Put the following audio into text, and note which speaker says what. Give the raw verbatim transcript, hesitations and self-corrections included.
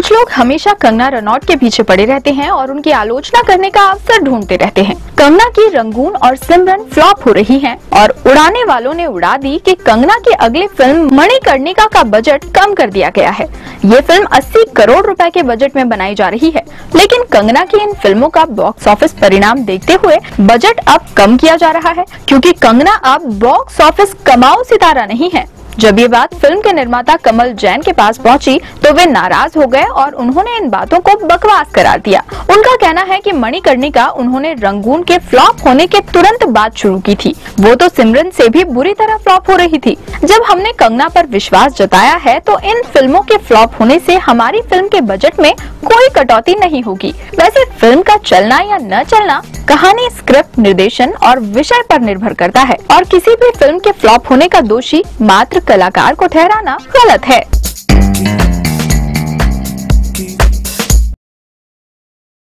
Speaker 1: कुछ लोग हमेशा कंगना रनौत के पीछे पड़े रहते हैं और उनकी आलोचना करने का अवसर ढूंढते रहते हैं। कंगना की रंगून और सिमरन फ्लॉप हो रही हैं और उड़ाने वालों ने उड़ा दी कि कंगना की अगली फिल्म मणिकर्णिका का बजट कम कर दिया गया है। ये फिल्म अस्सी करोड़ रुपए के बजट में बनाई जा रही है, लेकिन कंगना की इन फिल्मों का बॉक्स ऑफिस परिणाम देखते हुए बजट अब कम किया जा रहा है, क्योंकि कंगना अब बॉक्स ऑफिस कमाऊ सितारा नहीं है। जब ये बात फिल्म के निर्माता कमल जैन के पास पहुंची तो वे नाराज हो गए और उन्होंने इन बातों को बकवास करार दिया। उनका कहना है कि मणिकर्णिका उन्होंने रंगून के फ्लॉप होने के तुरंत बाद शुरू की थी, वो तो सिमरन से भी बुरी तरह फ्लॉप हो रही थी। जब हमने कंगना पर विश्वास जताया है तो इन फिल्मों के फ्लॉप होने से हमारी फिल्म के बजट में कोई कटौती नहीं होगी। वैसे फिल्म का चलना या न चलना कहानी, स्क्रिप्ट, निर्देशन और विषय पर निर्भर करता है और किसी भी फिल्म के फ्लॉप होने का दोषी मात्र कलाकार को ठहराना गलत है।